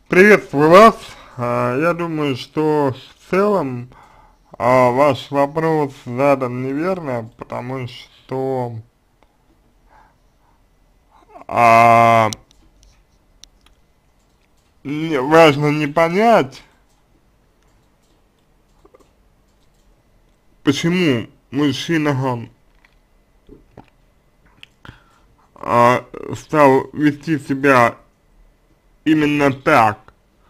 Приветствую вас. Я думаю, что в целом ваш вопрос задан неверно, потому что а, важно не понять, почему мужчина стал вести себя именно так,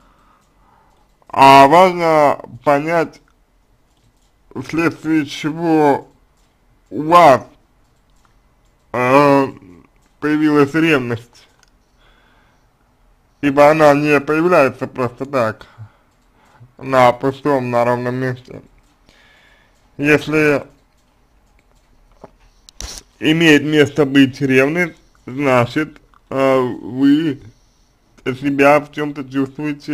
а важно понять, вследствие чего у вас э, появилась ревность, ибо она не появляется просто так, на пустом, на ровном месте. Если имеет место быть ревность, значит, вы себя в чем-то чувствуете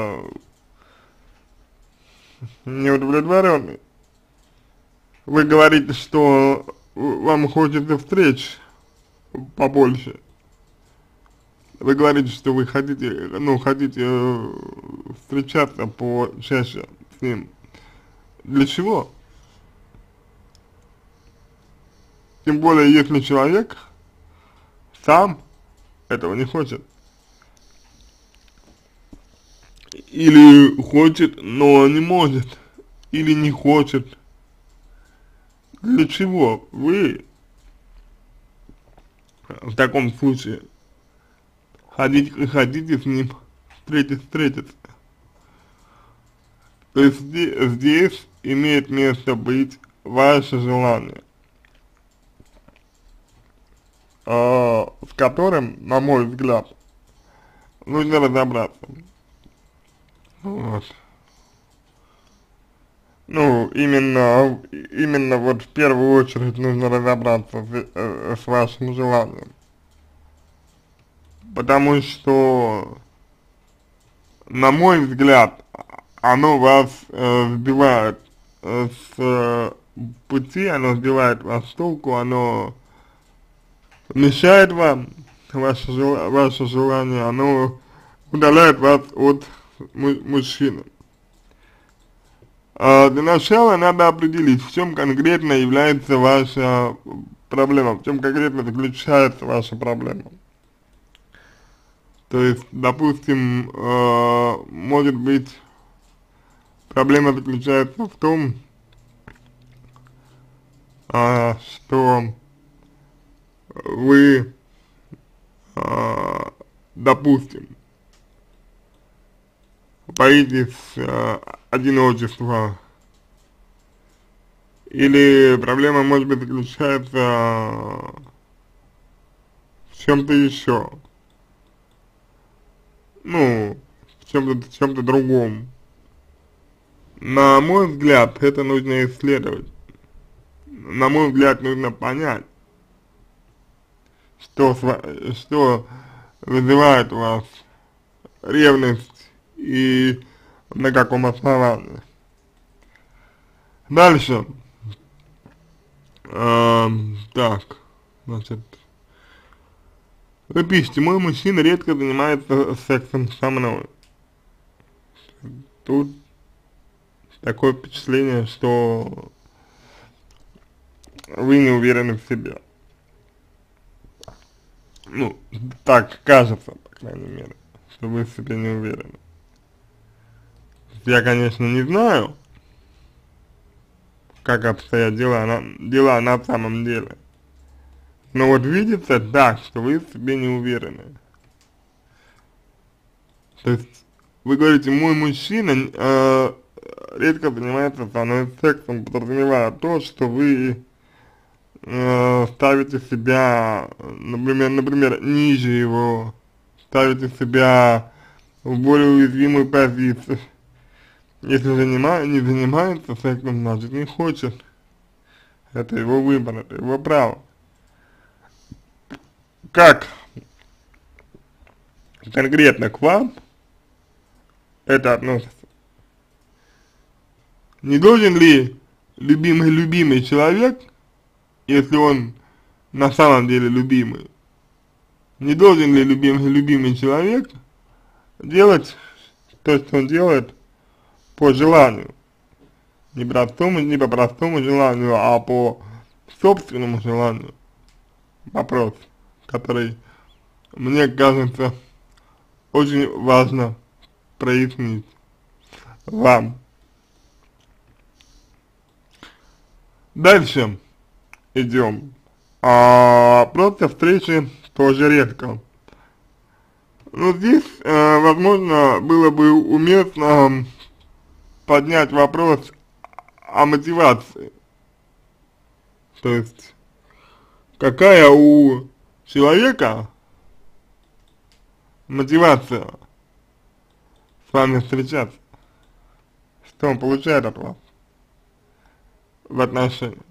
неудовлетворенной. Вы говорите, что вам хочется встреч побольше. Вы говорите, что вы хотите встречаться почаще с ним. Для чего? Тем более, если человек сам этого не хочет. Или хочет, но не может. Или не хочет. Для чего вы в таком случае хотите с ним встретиться? То есть здесь имеет место быть ваше желание, с которым, на мой взгляд, нужно разобраться. Вот. Ну, именно вот в первую очередь нужно разобраться с вашим желанием. Потому что, на мой взгляд, оно вас сбивает с пути, оно сбивает вас с толку, оно мешает вам, ваше желание, оно удаляет вас от мужчины. Для начала надо определить, в чем конкретно является ваша проблема, в чем конкретно заключается ваша проблема. То есть, допустим, может быть, проблема заключается в том, что вы, допустим, боитесь одиночества, или проблема, может быть, заключается в чем-то еще, ну, в чем-то другом. На мой взгляд, это нужно исследовать. На мой взгляд, нужно понять, что вызывает у вас ревность и на каком основании. Дальше. Так, значит, вы пишете, мой мужчина редко занимается сексом со мной. Тут такое впечатление, что вы не уверены в себе. Ну, так кажется, по крайней мере, что вы в себе не уверены. Я, конечно, не знаю, как обстоят дела на самом деле. Но вот видится так, что вы в себе не уверены. То есть, вы говорите, мой мужчина редко занимается со мной сексом, подразумевая то, что вы ставите себя, например, ниже его, ставите себя в более уязвимую позицию. Если же не занимается сексом, значит не хочет. Это его выбор, это его право. Как конкретно к вам это относится? Не должен ли любимый человек, если он на самом деле любимый, не должен ли любимый человек делать то, что он делает по желанию. Не по простому желанию, а по собственному желанию. Вопрос, который, мне кажется, очень важно прояснить вам. Дальше идем. Просто встречи тоже редко. Но здесь, возможно, было бы уместно поднять вопрос о мотивации. То есть, какая у человека мотивация с вами встречаться? Что он получает от вас в отношениях?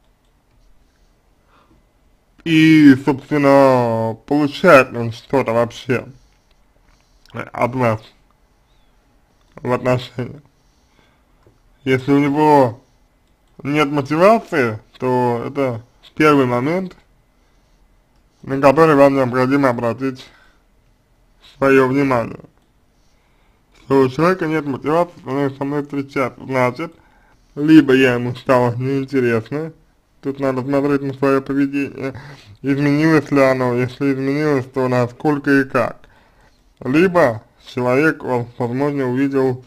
И, собственно, получает ли он что-то вообще от вас в отношениях? Если у него нет мотивации, то это первый момент, на который вам необходимо обратить свое внимание. Что у человека нет мотивации со мной встречаться, значит, либо я ему стала неинтересна, тут надо смотреть на свое поведение, изменилось ли оно, если изменилось, то насколько и как. Либо человек, возможно, увидел,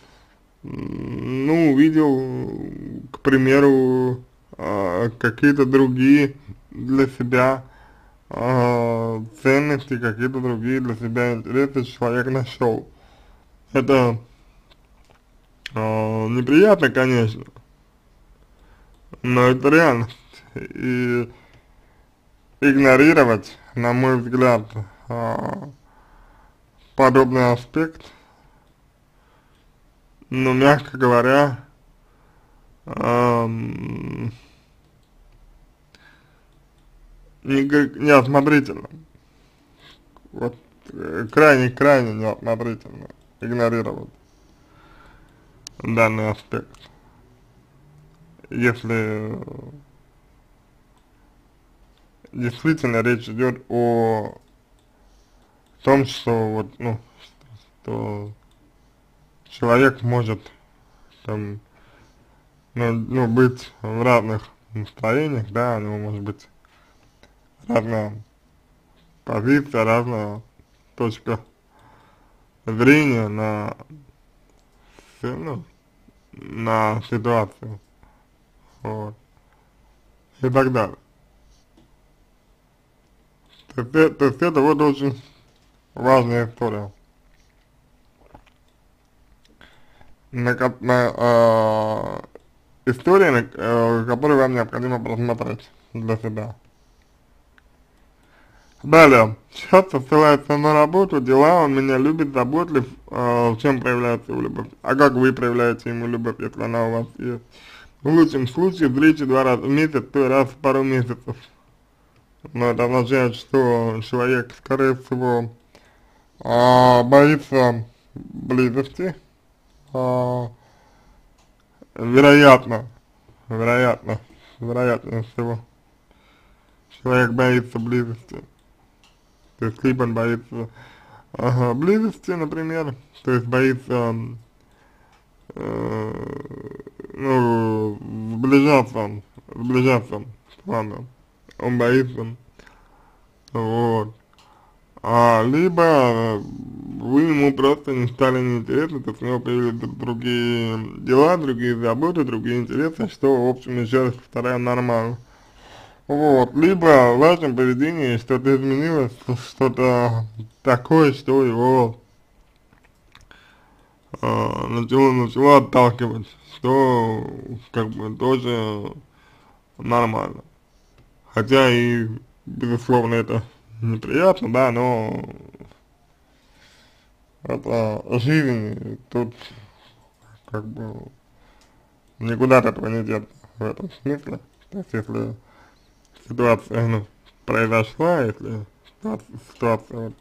к примеру, какие-то другие для себя ценности, какие-то другие для себя интересы человек нашел. Это неприятно, конечно, но это реальность. И игнорировать, на мой взгляд, подобный аспект, ну, мягко говоря, неосмотрительно. Вот крайне неосмотрительно игнорировать данный аспект. Если действительно речь идет о том, что что человек может там, быть в разных настроениях, да, у него может быть разная позиция, разная точка зрения на ситуацию, вот, и так далее. То есть это вот очень важная история, история, которую вам необходимо просмотреть для себя. Далее, часто ссылается на работу, дела, он меня любит, заботлив, в чем проявляется его любовь, а как вы проявляете ему любовь, если она у вас есть. В лучшем случае встречи 2 раза в месяц, то раз в пару месяцев. Но это означает, что человек, скорее всего, боится близости, вероятно всего, человек боится близости. То есть либо он боится близости, например, то есть боится сближаться с вами, он боится, вот. Либо вы ему просто не стали неинтересны, то есть у него появились другие дела, другие заботы, другие интересы, что, в общем, еще раз повторяю, нормально. Вот, либо в вашем поведении что-то изменилось, что-то такое, что его начало отталкивать, что как бы тоже нормально. Хотя и, безусловно, это неприятно, да, но это жизнь, тут как бы никуда от этого не деться в этом смысле. То есть если ситуация, произошла, если ситуация вот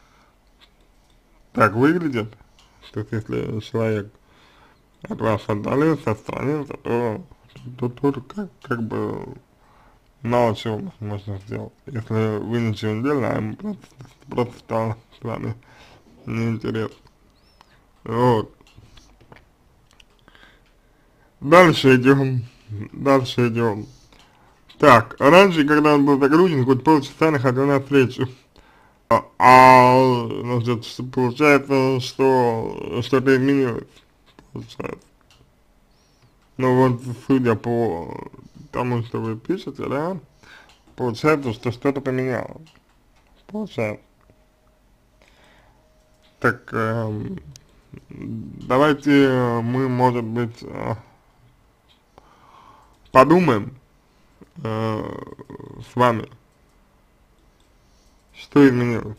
так выглядит, то есть если человек от вас отдалился, отстранился, то тут как бы мало чего можно сделать. Если вы ничего не делали, а ему просто стало с вами неинтересно. Вот. Дальше идем. Дальше идем. Так, раньше, когда он был загружен, хоть полчаса находил на встречу. Значит, получается, что что-то изменилось. Получается. Ну вот, судя по тому, что вы пишете, да, получается, что что-то поменялось. Получается. Так, давайте мы, может быть, подумаем с вами, что изменилось.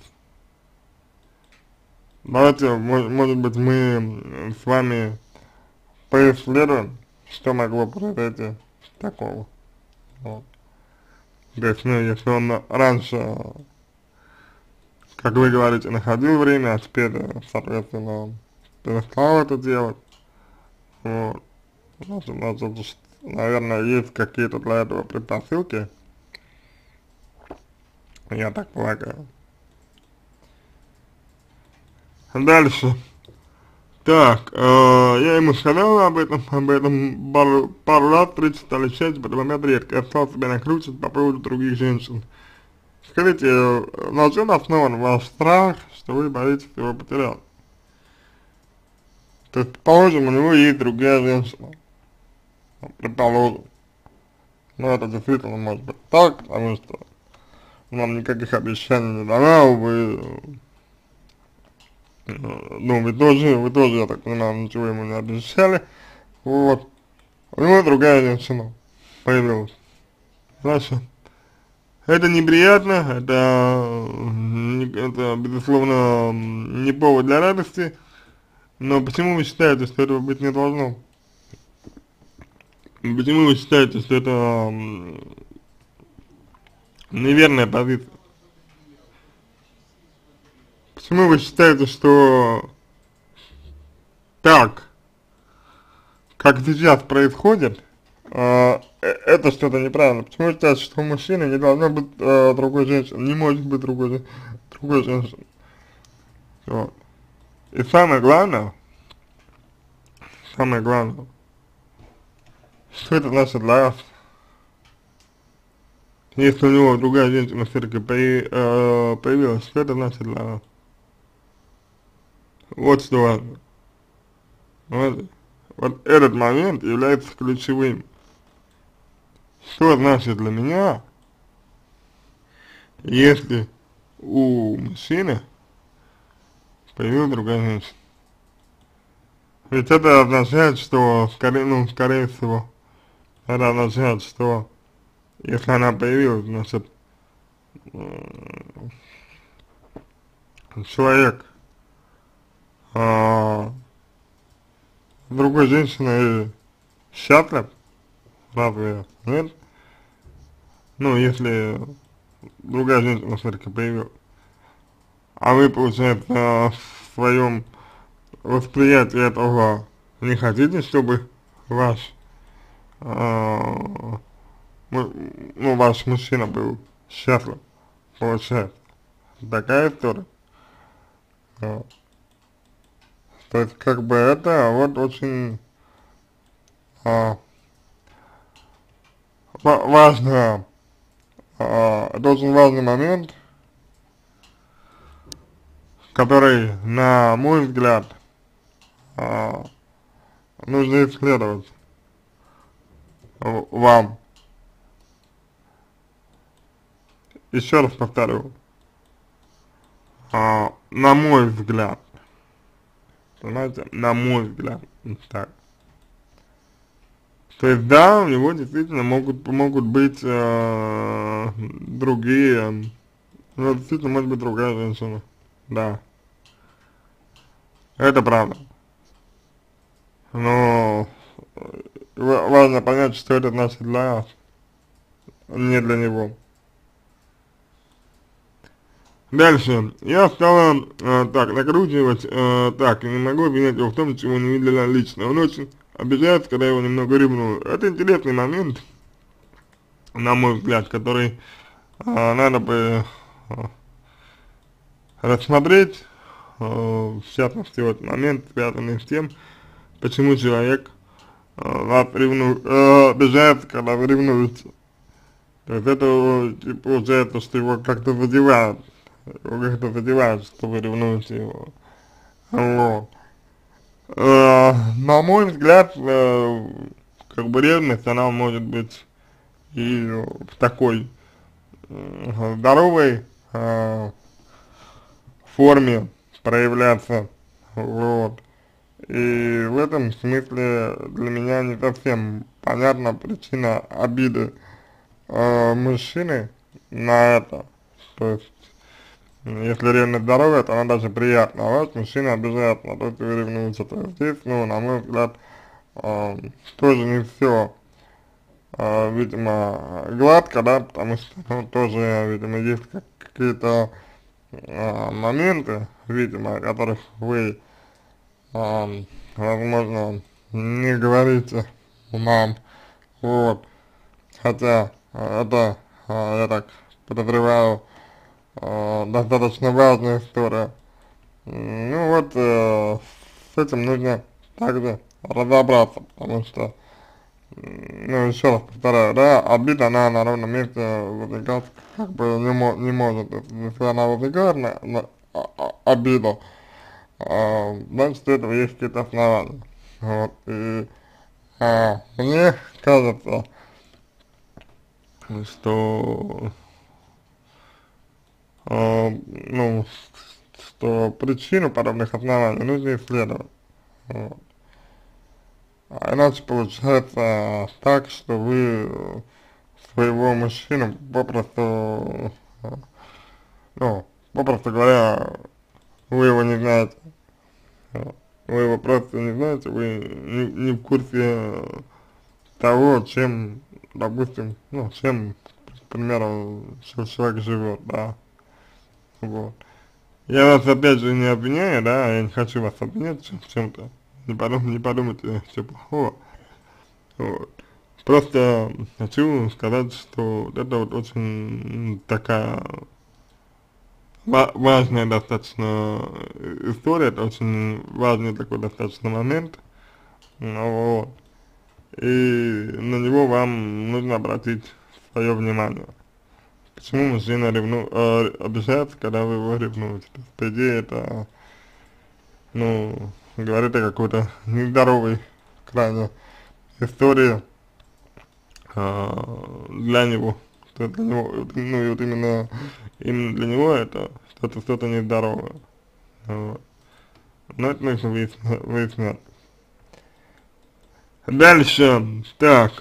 Давайте, может быть, мы с вами поисследуем, что могло произойти такого. Вот. То есть, ну, если он раньше, как вы говорите, находил время, а теперь, соответственно, перестал это делать, вот, значит, наверное, есть какие-то для этого предпосылки, я так полагаю. Дальше. Так, я ему сказал об этом пару раз, 30 или 6, в этот момент редко. Я стал себя накручивать по поводу других женщин. Скажите, на чем основан ваш страх, что вы боитесь его потерять? То есть, предположим, у него есть другая женщина, предположим. Но это действительно может быть так, потому что нам никаких обещаний не дала, вы, ну, вы тоже, я так понимаю, ничего ему не обещали, вот. У него другая женщина появилась. Значит, это неприятно, это, безусловно, не повод для радости, но почему вы считаете, что этого быть не должно? Почему вы считаете, что это неверная позиция? Почему вы считаете, что так, как сейчас происходит, это что-то неправильно? Почему вы считаете, что у мужчины не должно быть другой женщины, не может быть другой женщины? Вот. И самое главное, что это значит для вас? Если у него другая женщина все-таки появилась, что это значит для вас? Вот что важно. Вот этот момент является ключевым. Что значит для меня, если у мужчины появилась другая женщина? Ведь это означает, что, скорее всего, это означает, что если она появилась, значит, человек с другой женщиной счастлив, разве нет? Ну, если другая женщина все-таки появилась, а вы, получается, в своем восприятии этого не хотите, чтобы ваш, ваш мужчина был счастлив, получается, такая история. То есть, как бы это вот очень важно, это очень важный момент, который, на мой взгляд, нужно исследовать вам. Еще раз повторю, на мой взгляд, понимаете, на мой взгляд, так. То есть, да, у него действительно могут быть другие, ну, действительно может быть другая женщина, да, это правда. Но важно понять, что это значит для вас, не для него. Дальше. Я стала так накручивать, так, и не могу обвинять его в том, чего не видела лично. Он очень обижается, когда его немного ревную. Это интересный момент, на мой взгляд, который надо бы рассмотреть, в частности, вот момент, связанный с тем, почему человек вас ревнует, обижается, когда вы ревнуете. То есть это получается, что его как-то задевает, что вы ревнуете его. Вот. На мой взгляд, как бы ревность, она может быть и в такой здоровой форме проявляться, вот. И в этом смысле для меня не совсем понятна причина обиды мужчины на это. То есть, если ревность здоровая, то она даже приятна, а вас мужчина обижает на то, что вы ревнуете. То есть здесь, ну, на мой взгляд, тоже не все, видимо, гладко, да, потому что, ну, тоже, видимо, есть какие-то моменты, видимо, о которых вы, возможно, не говорите нам, вот, хотя это, я так подозреваю, достаточно важная история. Ну вот, с этим нужно также разобраться, потому что, ну, еще раз повторяю, да, обида, она на ровном месте возникать как бы не может. То есть, если она возникает обида, значит, у этого есть какие-то основания. Вот, и мне кажется, что, ну, что причину подобных оснований нужно исследовать. Вот. А иначе получается так, что вы своего мужчину попросту, ну, попросту говоря, вы его не знаете. Вы его просто не знаете, вы не в курсе того, чем, допустим, ну, чем, к примеру, человек живет, да, вот. Я вас опять же не обвиняю, да, я не хочу вас обвинять в чем-то, не подумайте ничего плохого, вот. Просто хочу сказать, что вот это вот очень такая важная достаточно история, это очень важный такой достаточно момент, ну, вот. И на него вам нужно обратить свое внимание. Почему мужчина обижается, когда вы его ревнуете? То есть, по идее, это, ну, говорит о какой-то нездоровой крайне истории для него. Для него, ну, и вот именно для него это что-то нездоровое. Вот. Но это нужно выяснять. Дальше, так,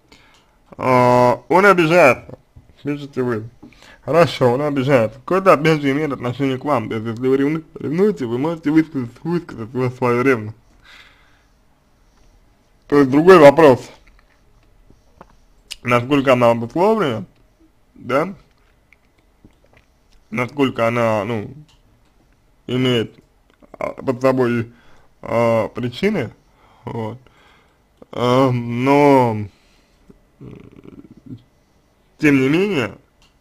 он обижается, пишите вы. Хорошо, он обижается. Какое-то опять же имеет отношение к вам. То есть, если вы ревнуете, вы можете высказать свою ревность. То есть, другой вопрос, насколько она обусловлена, да, насколько она, ну, имеет под собой причины, вот, но, тем не менее,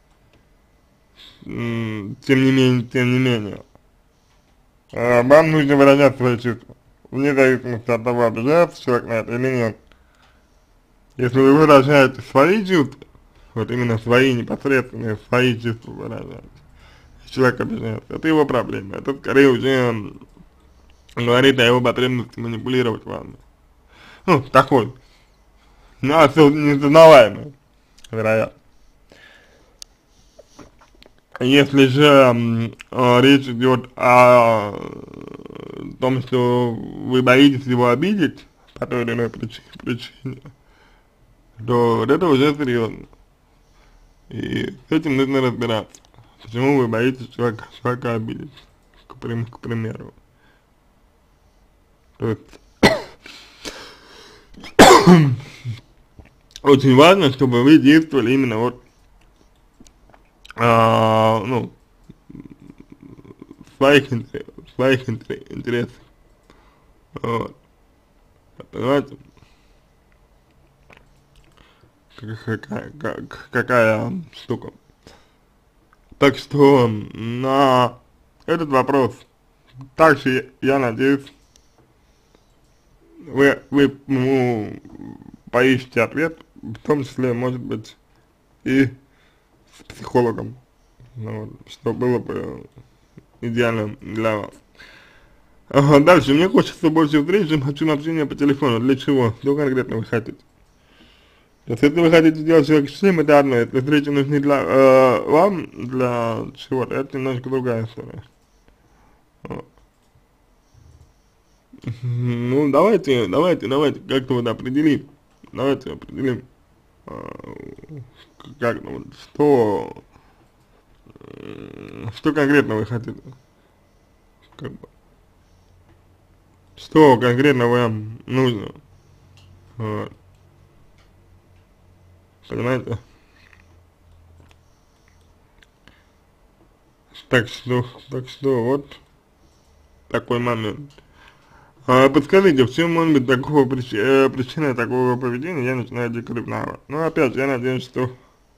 тем не менее, вам нужно выражать свои чувства, вне зависимости от того, обижается человек на это или нет. Если вы выражаете свои чувства, вот именно свои непосредственные, свои чувства выражаете, человек обижается, это его проблема, это скорее уже говорит о его потребности манипулировать вами. Ну, такой, ну, несознаваемый, вероятно. Если же речь идет о том, что вы боитесь его обидеть по той или иной причине, то вот это уже серьезно. И с этим нужно разбираться. Почему вы боитесь человека обидеть, к примеру. То есть очень важно, чтобы вы действовали именно вот, ну, своих интересов. Вот. Понимаете, какая штука. Так что на этот вопрос Также я надеюсь, вы ему поищите ответ, в том числе, может быть, и с психологом, ну, вот, что было бы идеально для вас. Ага, дальше, мне хочется больше встреч, чем хочу на общение по телефону. Для чего? Что конкретно вы хотите? То есть, если вы хотите сделать человек счастливым, это одно, если встречи нужны для вам, для чего-то, это немножко другая история. Вот. Ну, давайте, как-то вот определим, давайте определим, как, ну, вот, что конкретно вы хотите, как бы, что конкретно вам нужно, вот, понимаете? Так что вот такой момент. Подскажите, в чем может быть причина такого поведения, я начинаю дико ревновать. Ну, опять, я надеюсь, что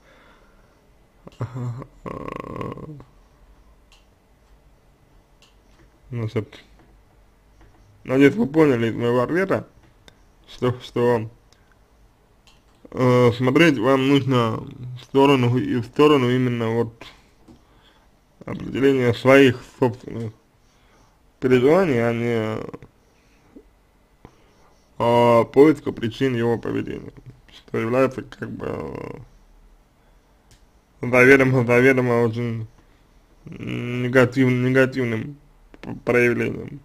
значит, надеюсь, вы поняли из моего ответа, что смотреть вам нужно в сторону именно вот определения своих собственных переживаний, а не поиска причин его поведения, что является как бы заведомо очень негативным проявлением.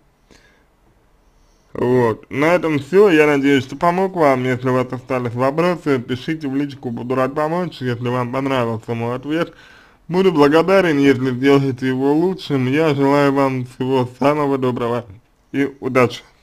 Вот. На этом все. Я надеюсь, что помог вам. Если у вас остались вопросы, пишите в личку, буду рад помочь. Если вам понравился мой ответ, буду благодарен, если сделаете его лучшим. Я желаю вам всего самого доброго и удачи.